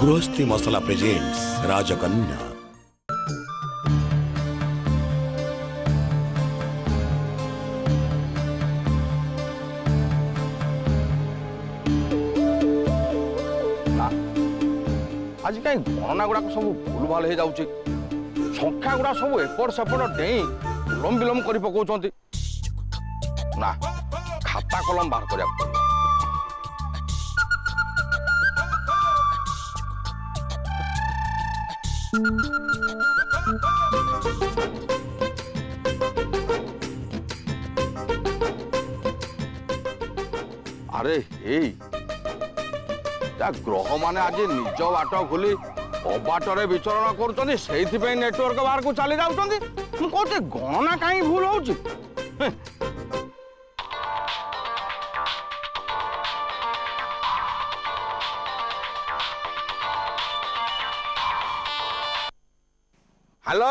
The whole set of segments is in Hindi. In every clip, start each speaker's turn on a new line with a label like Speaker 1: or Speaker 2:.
Speaker 1: गृहस्थी मसला प्रेजेंट्स राजकन्या।
Speaker 2: आज कहीं गणना गुड़ाक सब भूल भाल हो जाऊँ संख्या गुड़ा सब एपट सेपट डेई विलम विलम कर पकाउछंती ना खाता कलम बाहर करिया पड़ियो। अरे हे ग्रह माने आज निज बाट खोली अबाटरे विचरण करुँच से नेटवर्क बाहर को चली जाऊँच मुझे गणना कहीं भूल हो। हेलो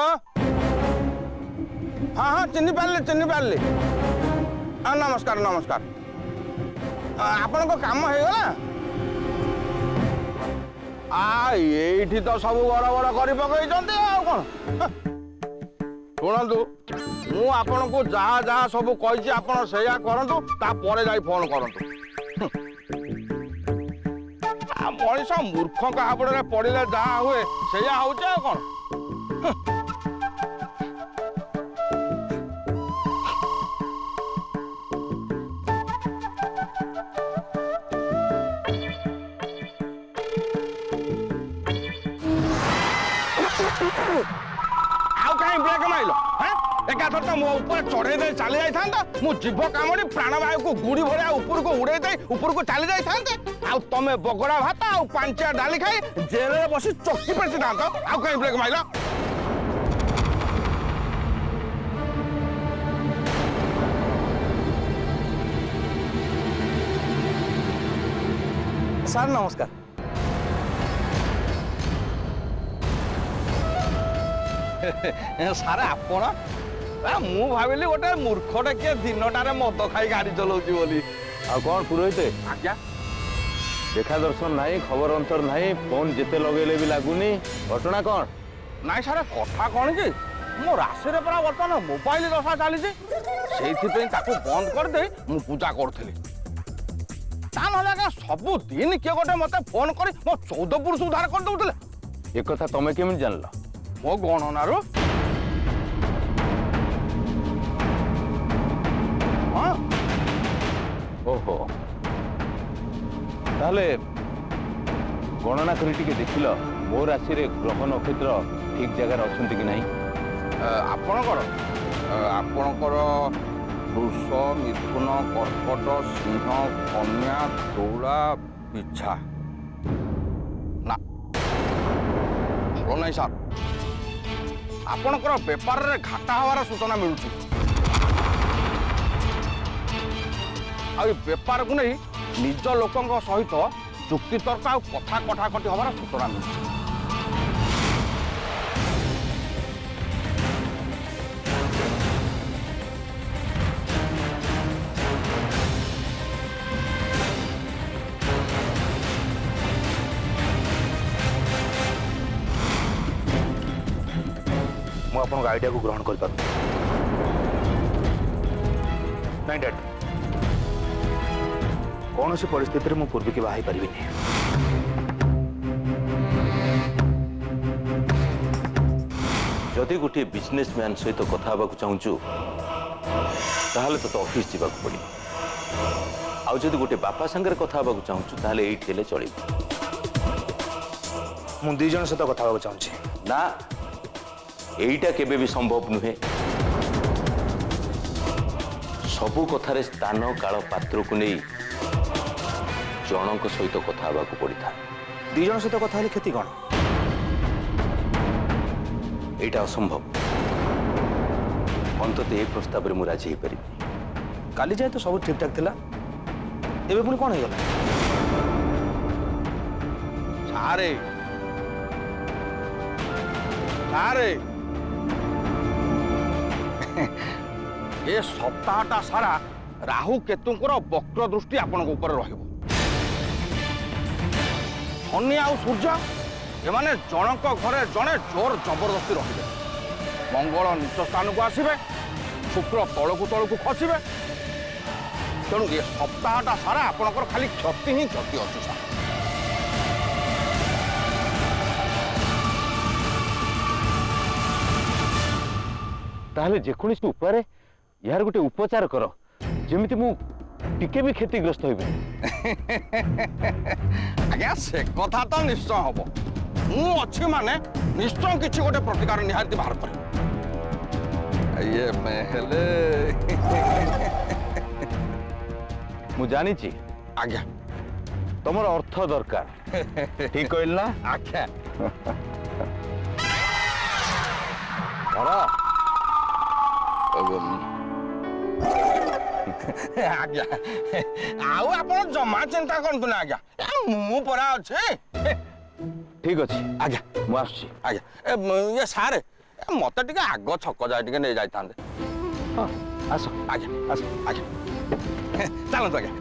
Speaker 2: हाँ हाँ चिन्ह पारे हाँ नमस्कार नमस्कार आपण को काम हो गला ये तो सब गड़बड़ कर पकड़ कौन शुणु मु आपन को जहाँ जहाँ सब कही आप करूँ तापर जा फोन करूँ मनीष मूर्ख का हाबड़े पड़े जहाँ हुए से हूँ कौन आउ कहीं ब्रेक माइल एकाथर तो मो ऊपर चढ़े दे चली जाता मु जीव कामड़ी प्राणवायु को गुड़ी भरिया ऊपर को उड़े दे ऊपर को चली जाता आउ तमे बगड़ा भात आउ पांचा डाली खाई जेल में बसी चौकी पेटी था आउ कहीं ब्रेक माइल। सर नमस्कार सारे आपण मु भाविली गोटे मूर्खटे किए दिनटारे मद खाई गाड़ी चलाउची बोली आ कौन पुरोहित आज्ञा देखा दर्शन नहीं खबर अंतर नहीं फोन जिते लगेले भी लगुनी घटना कौन नाई सारे कथा कौन कि मो राशि रे परा वर्तमान मोबाइल दशा चली बंद कर दे मु पूजा करी सबु दिन किए गोटे मत फोन कर मो 14 पुरुष उद्धार कर दउतले एक कथा तमे केमि जानल मो गणनारू हाँ ओहो ताले गणना करी टिके देखिल मो राशि रे ग्रह नक्षत्र ठीक जगह अच्छा कि नहीं आपणकर वृष मिथुन कर्कट सिंह कन्या तुला बिछा ना नहीं सार आपणकर बेपार रे घाटा हवार सूचना मिलुची बेपार को नहीं निज लोकों सहित जुक्ति तर्क आ कथा कटाकटी हवार सूचना मिलुची
Speaker 3: आपन आइडिया को ग्रहण कर पार नहीं डैड कौन सी परिस्थिति में पूर्वी की बाहर पारि जदि गोटे बिजनेसमैन सहित कथा चाहूँ ताहले तो ऑफिस जावाक पड़े आदि गोटे बापा संगे कथा चाहूँ ताहले ये चल
Speaker 4: मु दी जन सहित कथा चाहूँ
Speaker 3: ना एईटा केबे भी संभव नुहे सबु कथारे स्थान काल पात्र को नहीं जनक सहित कथा पड़ता
Speaker 4: दी जन सहित कथा क्षति कौन
Speaker 3: एटा असंभव अंतत ए प्रस्ताव रे मु राजी हे पारि
Speaker 4: काली जाए तो सब ठीक ठाक थिला एबे पुणी कौन होगला
Speaker 2: सारे सारे ये सप्ताहटा सारा राहु केतुंकर वक्र दृष्टि आपण ऊपर रहिबो शनि आ सूर्य एमाने जनक घरे जड़े जोर जबरदस्ती रहिबे मंगल नीच स्थान को आसबे शुक्र तलकू तलकू खसबे तेणु ये सप्ताहटा सारा आपणकर खाली क्षति ही क्षति अच्छी सार
Speaker 3: ताहले जेकोसी उपाय यार गोटे उपचार कर जेमिति मु टिके भी क्षतिग्रस्त होइबे
Speaker 2: आज्ञा से कथा तो निश्चय हम मु अच्छी माने निश्चय किसी गोटे प्रतिकार निहाती बाहर कर ये हेले
Speaker 3: मु जानी छी
Speaker 2: आज्ञा
Speaker 3: तमर अर्थ दरकार ठीक कहल ना
Speaker 2: आज्ञा आज्ञा आउ आप जमा चिंता करतु ना आज्ञा मु परा अच्छे
Speaker 3: ठीक अच्छे
Speaker 2: आज्ञा
Speaker 3: मु आछि
Speaker 2: आज्ञा ये सारे मत टे आग छक जाए टे नहीं जाता
Speaker 3: हाँ आस
Speaker 2: आज्ञा आस आज्ञा चलत आज्ञा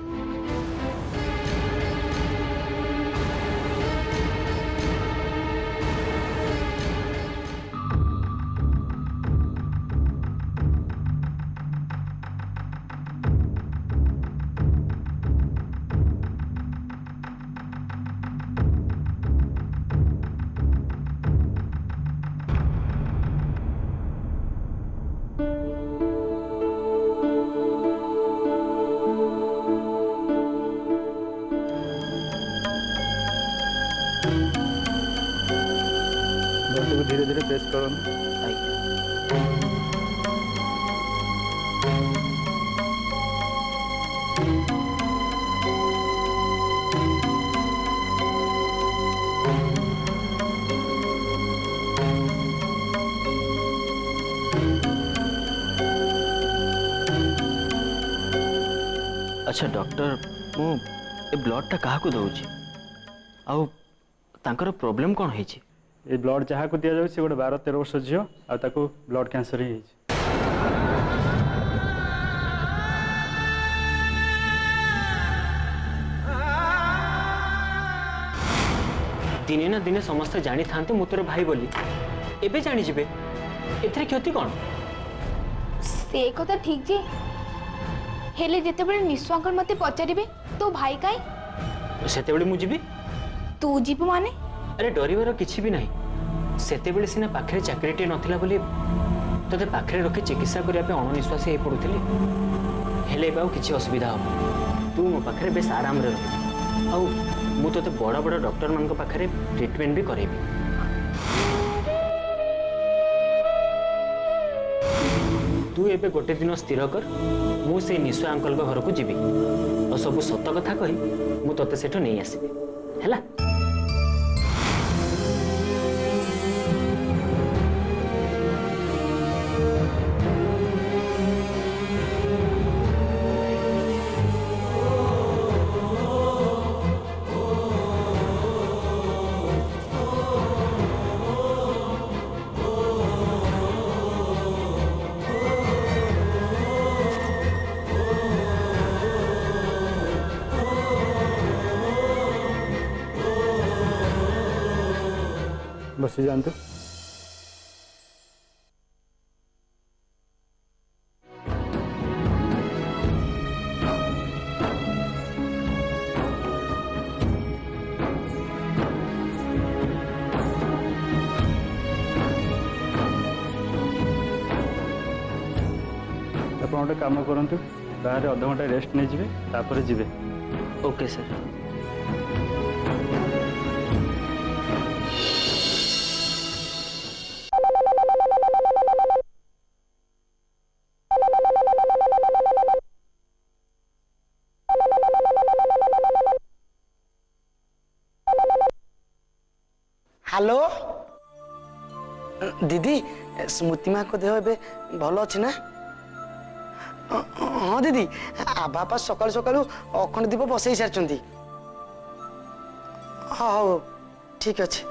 Speaker 4: धीरे धीरे प्रेस करो
Speaker 5: अच्छा डॉक्टर मु ब्लड टा क्या दौची आउ तांकर प्रॉब्लम कौन है
Speaker 6: ये ब्लड जहाँ को दि जाए से गोटे 12-13 वर्ष झील आउ ब्लड कैंसर ही
Speaker 5: दिने ना दिने समस्ते जानी था मु तोर भाई बोली एबे जानी जिबे एथरे क्षति कौन
Speaker 7: से कथा ठीक जे हेले जेते बेले निस्वा अंकल मते पचारिबे तो भाई काई
Speaker 5: सेते बेले मु जिबी
Speaker 7: तू जीव माने
Speaker 5: अरे डरिवार किछि भी नहीं सेते बेले सिना पाखरे चाकरीटे नथिला बोली तते पाखरे रखी चिकित्सा करिया पे अणनिश्वासी हे पडुथिली हेले बाउ किछि असुविधा हो तू मो पाखरे बेस आराम रे रह आउ मु तते बड़ा बड़ा डॉक्टर मान को पाखरे ट्रीटमेंट भी करेबी तू एबे गोटे दिन स्थिर कर मु से निश्वा अंकल को घर को जीवी और सब सत कथा कही मु तते सेठो नहीं आसीबी हैला
Speaker 6: बसी जानते आप गोटे काम करते बाहर अध घंटा रेस्ट नहीं जी तापर जी
Speaker 5: ओके सर
Speaker 8: हेलो दीदी स्मृति माँ को देह ए भल अच्छी ना हाँ दीदी आबापा सकालू सकालू अखंड दीप बसई सारी हाँ हाँ ठीक अच्छे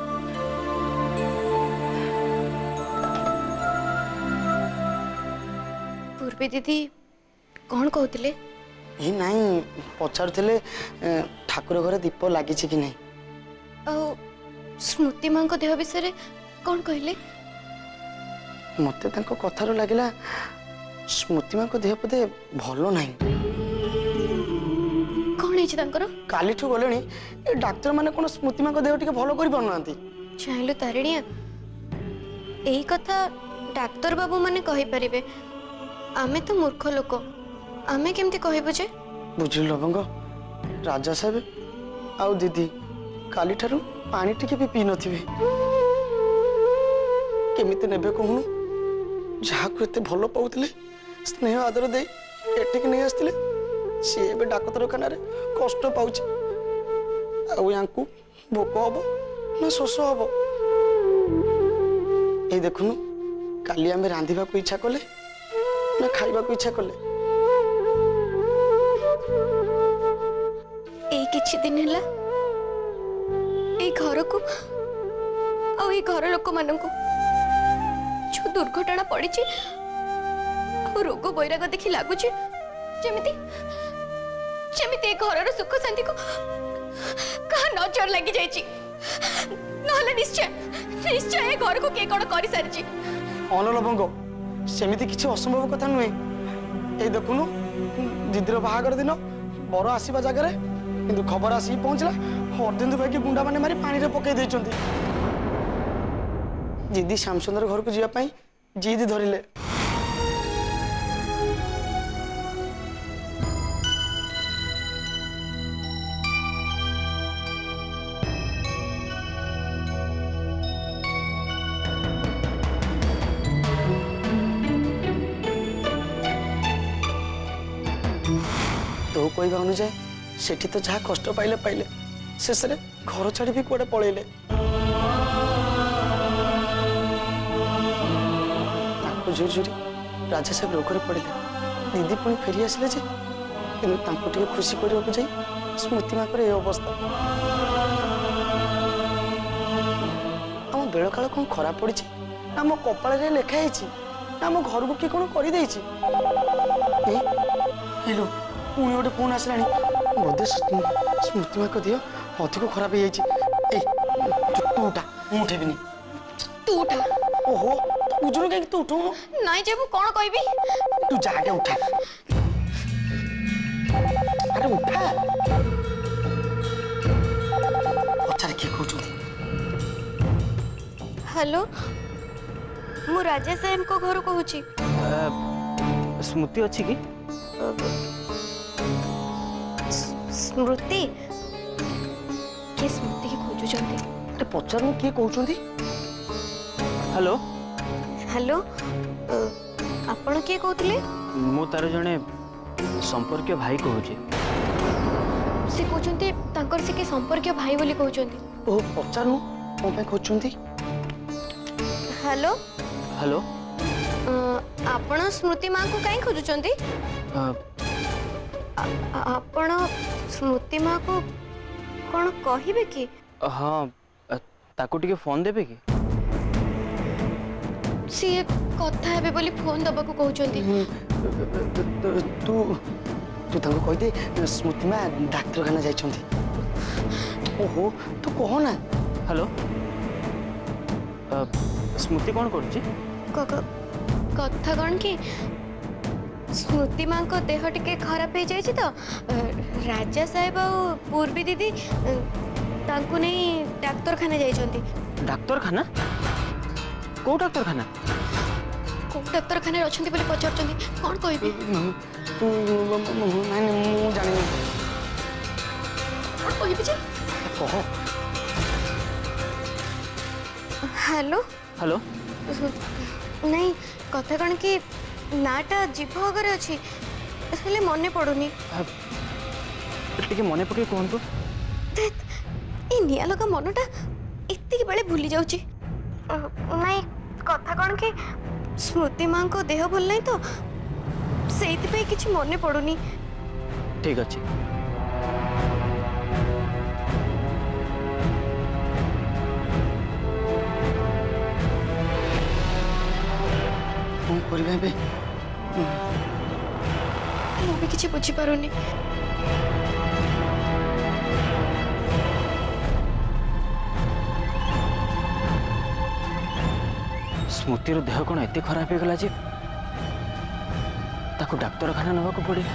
Speaker 7: पूर्वी दीदी कौन कहते
Speaker 8: ये नाई पचारुले ठाकुर घर दीप लगी कि नहीं
Speaker 9: स्मृति माँ को देह विषय कौन कहले?
Speaker 8: मते तांको कथार लागिला स्मृति माँ को देह पदे भलो नहीं।
Speaker 9: कौन है तांकर?
Speaker 8: काली ठू गलेनी ए डाक्टर माने कोन स्मृति माँ को देह टिके भलो करि पड़नांती।
Speaker 9: चाहलु तारिणिया एई कथा डाक्टर बाबू माने कहि परिबे, आमे तो मूर्ख लोक, आमे केमती कहबो जे?
Speaker 8: बुझिल लवंग, राजा साहेब आउ दीदी काली ठारू पानी टिके भी पी नथिबे। केमिति नेबे कहूनु, जहा को एते भलो पाउतले स्नेह आदर दे एटिक नै आस्तिले सी एबे डाक्तरखाना रे कष्ट पाउछ। आउ यांकू भोक हबो ना शोष हबो? ए देखुनु काली आमे रांधिबा को इच्छा कले ना खाइबा को इच्छा कले?
Speaker 9: ए किछि दिन हला ए घर को आ ए घर लोक मानन को जो दुर्घटना पड़ी रोग बैराग देखी लगुच जमिति जमिति घर सुख शांति को कहा नजर लगी जाइछि। नहले निश्चय निश्चय ए घर को के कोन करि सारिछि।
Speaker 8: अनलबंग सेमिति किछि असंभव कथा नुहे। ए देखुनु दीदीर बाहागर दिन बर आसीबा जगह रे किंतु खबर आसी पहुंचला अर्धेन्दु भाई के गुंडा माने मारी पानी रे पकई देछंती। दीदी श्यामचंद्र घर को जिया पाई जिद धरिले। तो कहवा अनुजाए सेठी तो जहाँ कष्ट पाइले पाइले शेष रे घर छाड़ी भी कुआडे पळेले। झुरी झुरी राजा साहेब रोगरे पड़े दीदी पुणी फेरी आसिले जे कि खुशी करने जाई स्मृति माँ ये अवस्था। आम बेल काल कौन खराब पड़ी आम कपाल लेखाई आम घर को किए कौन कर पुणी गोटे फोन आसला बोधे स्मृति माँ को दिह अधिक खराब हो तू उठा मुझे उठेबी
Speaker 9: तू उठा।
Speaker 8: ओहो बुझुनु कहीं तू उठू
Speaker 9: नाई जे मु कोन कहबी
Speaker 8: तू जाके उठा। अरे उठा अच्छा के कहू।
Speaker 9: हेलो मु राजा साहेब को घर कहूची।
Speaker 4: स्मृति अच्छी की?
Speaker 9: स्मृति के स्मृति की खोजु जंती।
Speaker 8: अरे पचार किए कहउचंती?
Speaker 4: हेलो
Speaker 9: हेलो आपण किए कहतले?
Speaker 4: मु तार जने संपर्क भाई कहूची।
Speaker 9: से कहउचंती तांकर से के संपर्क भाई बोली कहउचंती।
Speaker 8: ओ पचारनु कोन पे कहउचंती?
Speaker 9: हेलो
Speaker 4: हेलो
Speaker 9: आपण स्मृति मां को काई खोजुचंती? आपण स्मृति मां को कोन कहिबे की?
Speaker 4: हां ताको टिके फोन देबे की?
Speaker 9: सी कथा हेबे बोली फोन दबा को कहउचंती।
Speaker 8: तू तू ताको कहि दे स्मृति मां डाक्तरखाना जाइछंती। ओहो तू कहो ना।
Speaker 4: हेलो स्मृति कौन करुची?
Speaker 9: कथा कौन कि स्मृति मां को देह टिके खराब हो जाए तो राजा साहेब और पूर्वी दीदी तांकु नहीं डाक्तरखाना जाइछंती।
Speaker 4: डाक्तरखाना? को डाक्तरखाना?
Speaker 9: को डाक्तरखाना अछंती बोली पचारछंती कोन कहबी?
Speaker 8: तू नानी मु जानि
Speaker 9: कोन कहबी जे?
Speaker 8: कहो।
Speaker 9: हेलो
Speaker 4: हेलो
Speaker 9: नहीं कथा कौन कि नाटा जीभ अगर अच्छी हेले मने पड़ुनी।
Speaker 4: टिके मने पके कहंतु।
Speaker 9: ए निया लगा मनटा इत्ती बेले भूली जाउची। नहीं कथा कौन कि स्मृति मां को देह भल नहीं तो सेति पे किछि मने पड़ुनी।
Speaker 4: ठीक अछि।
Speaker 9: मु भी किछि बुझी पारुनी।
Speaker 5: स्मृतिर देह कौन एत खराब हो गला जे ताको डाक्तरखाना नवाक पड़ा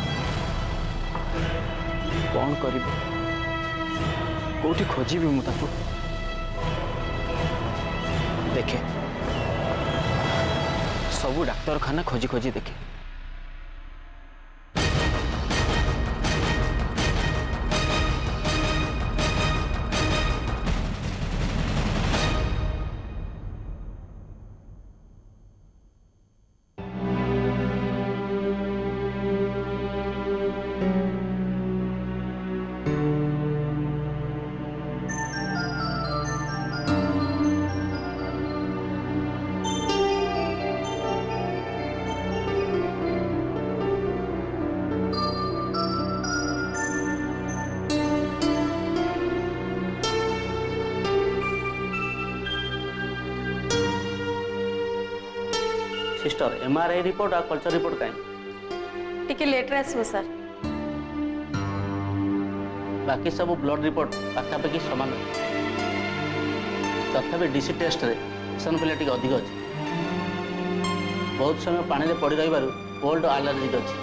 Speaker 5: कौन करी कौटी खोजी मुझे देखे सबू डाक्तरखाना खोजी खोजी देखे
Speaker 10: सिस्टर एमआरआई रिपोर्ट और कल्चर रिपोर्ट कहीं
Speaker 9: टिके लेट रे आसो सर
Speaker 10: बाकी सब ब्लड रिपोर्ट पाखापाखि सामान तथापि डीसी टेस्ट रे इसनफुलिया टिके अधिक अच्छे बहुत समय पानी रे पड़ी रही कोल्ड एलर्जिक अच्छी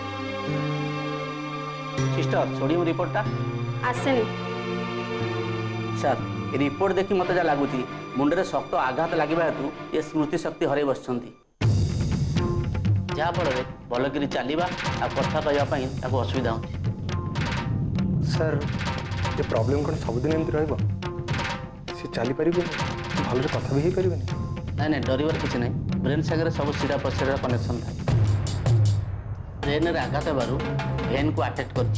Speaker 10: सिस्टर सोडियम रिपोर्टा
Speaker 9: आसेनी
Speaker 10: सर रिपोर्ट देखी मत जा लगुच मुंडे शक्त आघात लगे हेतु ये स्मृति शक्ति हर बसंती जहाँफल भलकरी चलवा आ कथा कहवाई असुविधा होती
Speaker 4: सर ये प्रॉब्लम कौन सबुदिन एमती रही चली पारे भल कथा भी पारे
Speaker 10: ना ना डर किसी ना ब्रेन सागर सब सीधा प्रसीडा कनेक्शन था ब्रेन आघात हो भेन को अटैक कर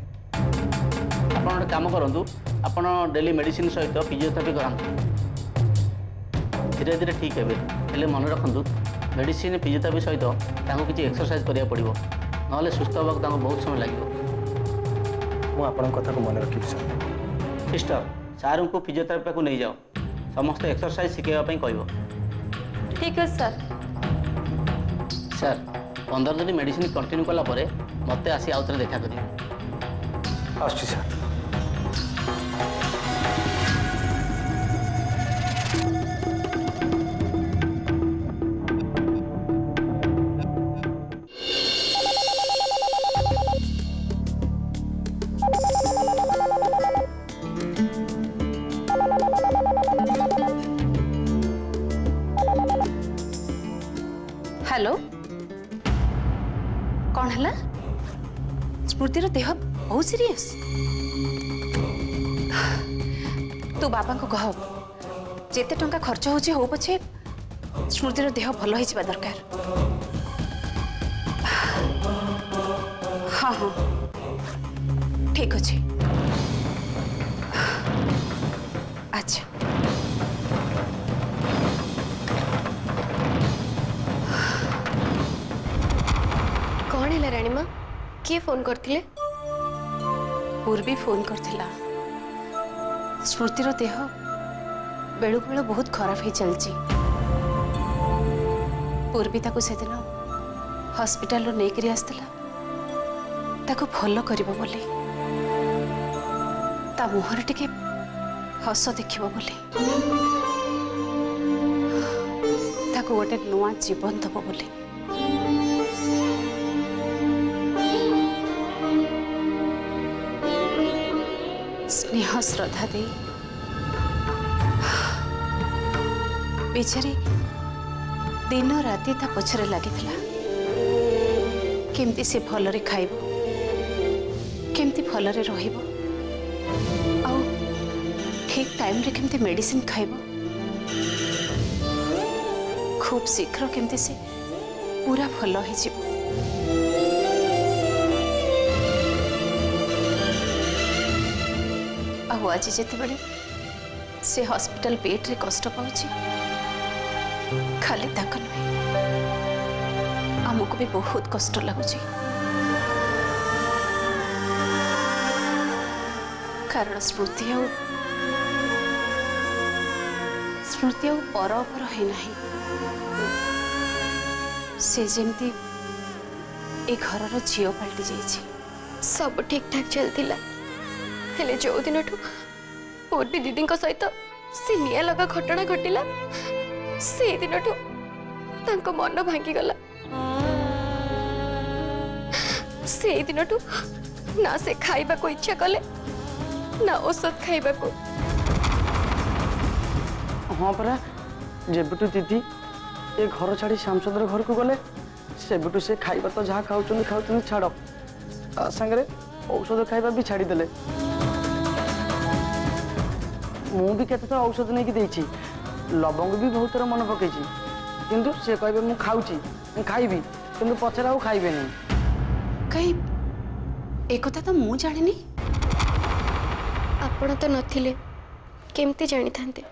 Speaker 10: गोटे कम करूँ आप डेली मेडिसिन सहित फिजियोथेरापी कराते धीरे धीरे ठीक है मन रखु मेडिसिन फिजियोथेरापी सहित किसी एक्सरसाइज करा पड़ो ना सुस्थ होगा बहुत समय लगे
Speaker 4: मुझे कथा को मन रखी सर
Speaker 10: सिस्टर सार को फिजियोथेरापी को नहीं जाओ समस्त एक्सरसाइज शिखाई कह
Speaker 9: ठीक है सर
Speaker 10: सर 15 दिन मेडिसिन कंटिन्यू कला मत आसी आउ थे देखा करें
Speaker 4: आसुची सर
Speaker 11: हेलो कौन है स्मृतिर देह बहुत सीरियस तू बाबा को कह जिते टंका खर्च हो पछे स्मृतिर देह भल हो दरकार हाँ हाँ ठीक अच्छे अच्छा
Speaker 9: कौन है रानी माँ किए फोन करथिले
Speaker 11: पूर्वी फोन करथिला स्मृतिर देह बेलू बेलू बहुत खराब हो चलची पूर्वी ताको से दिन हॉस्पिटल रो नेकरी आस्तिला ताको भल करिबो बोली ता मुहर टिके हस देखिबो बोली ताको गोटे नुआ जीवन दबो बोली स्नेह श्रद्धा दे बेचारी दिन राति ता पछरे लगी केमती से भलरे खाइब केमती भलरे रहिब आउ ठीक टाइम रे केमती मेडिसिन खाइब खूब शीघ्र केमती से पूरा भल हो जिवो आज जिते से हॉस्पिटल बेड रे कष्ट पाउछि खाली ताक नुहे आमको भी बहुत कष्ट लगुच कारण स्मृति आ पर है नहीं से जमती ए घर झील पलटि जाइए
Speaker 9: सब ठीक ठाक चलता हेले जो दिन पूर्वी दीदी सहित से निया लगा घटना घटिला से दिन तांको मन भांगी गला। से दिनटू ना से खाइबा को इच्छा कले ना औषध खाइबा को।
Speaker 8: हाँ परा जेबटू दीदी ये घर छाड़ी श्यामचंद्र घर को गले सेबटू से खाइबा तो जहाँ खाऊचंदी खाऊचंदी छाड़ ता संगे औषध खाइबा भी छाड़ी देले। मु भी केते औषध नहीं कि देछि लवंग भी बहुत थोड़ा मन पकई किंतु से कहबे मु खाऊची खाइबी किंतु पछरा आउ खाइबे नहीं।
Speaker 11: कहीं एक कथा तो मु जाने नहीं।
Speaker 9: आपण तो नथिले केमती जानी थांते।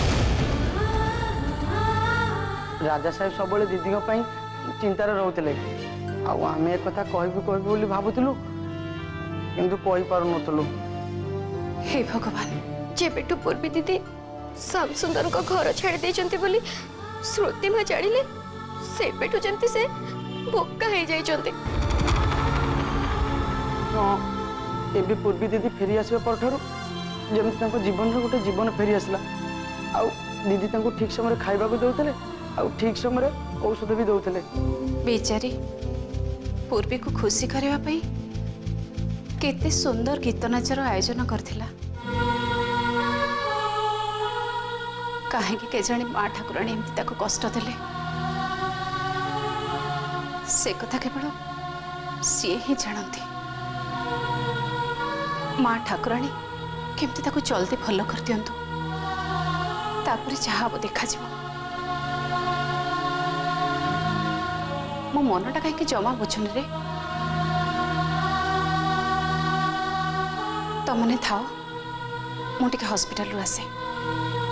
Speaker 8: राजा साहेब सब दीदी चिंतार रोते आम एक कथा कहबी भावुलु किंतु कही पार नथलु।
Speaker 11: हे भगवान
Speaker 9: जेबेटू पूर्वी दीदी श्याम सुंदर को घर छाड़ी देचंती बोली श्रुति मां जानिले सेबेटू जंती से भोक्का हे जाइचंती।
Speaker 8: हाँ एबे पूर्वी दीदी फेरी आसबे परठारु जेमति तांको जीवन रे गोटे जीवन फेरी आसला आउ दीदी तांको ठीक समय खाइबा को दउतले आउ ठीक समय औषध भी दउतले।
Speaker 11: बेचारी पूर्वी को खुशी करबा पई केते सुंदर गीत नाचर आयोजन करथिला। कहीं के जाने माँ ठाकुराणी एमती ताको कष्ट देले से कथा केवल सी ही जानती। माँ ठाकुराणी केमती ताको जल्दी भल कर दियंतु तापरे जहाँ वो देखा जीवो। मो मनटा कहीं जमा बुझुन रे तमने थाओ मुझे हॉस्पिटल आसे।